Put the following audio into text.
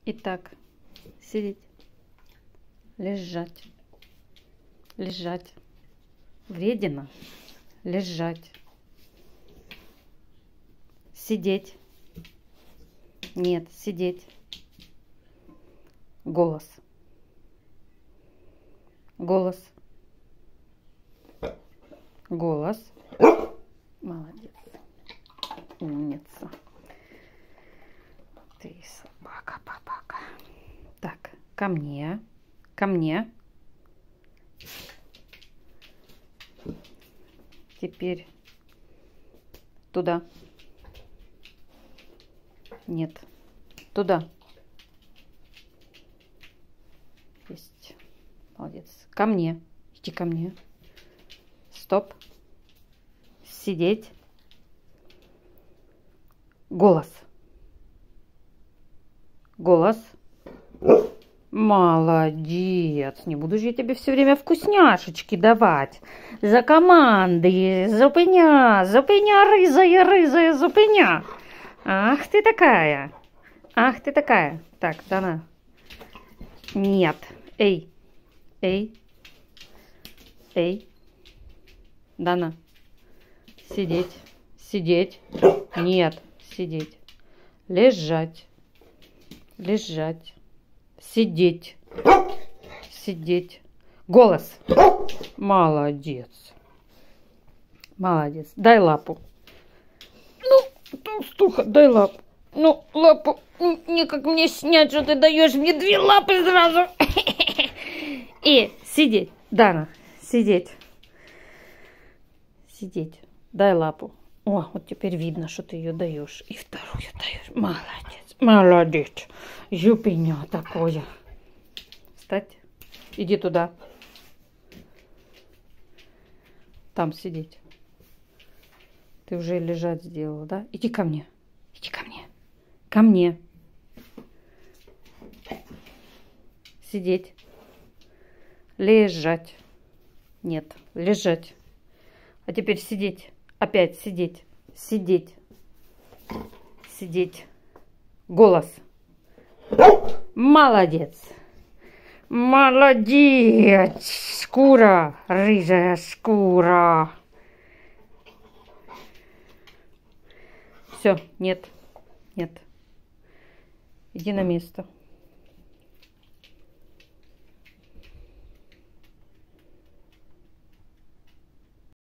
Итак, сидеть, лежать, лежать, вредина, лежать, сидеть, нет, сидеть, голос, голос, голос, молодец, умница. Ты собака, папака. Так, ко мне, ко мне. Теперь туда. Нет, туда. Есть. Молодец. Ко мне. Иди ко мне. Стоп. Сидеть. Голос. Голос. Молодец. Не буду же я тебе все время вкусняшечки давать. За команды. Зупиня. Зупиня, рызая, рызая, зупиня. Ах ты такая. Ах ты такая. Так, Дана. Нет. Эй. Эй. Эй. Дана. Сидеть. Сидеть. Нет. Сидеть. Лежать. Лежать. Сидеть. Сидеть. Голос. Молодец. Молодец. Дай лапу. Ну, толстуха, дай лапу. Ну, лапу. Никак мне снять, что ты даешь мне 2 лапы сразу. И сидеть. Дана, сидеть. Сидеть. Дай лапу. О, вот теперь видно, что ты ее даешь. И вторую даешь. Молодец. Молодец. Жупеня такое. Встать. Иди туда. Там сидеть. Ты уже лежать сделала, да? Иди ко мне. Иди ко мне. Ко мне. Сидеть. Лежать. Нет, лежать. А теперь сидеть. Опять сидеть. Сидеть. Сидеть. Голос. Молодец. Молодец. Шкура. Рыжая шкура. Все, нет. Нет. Иди на место.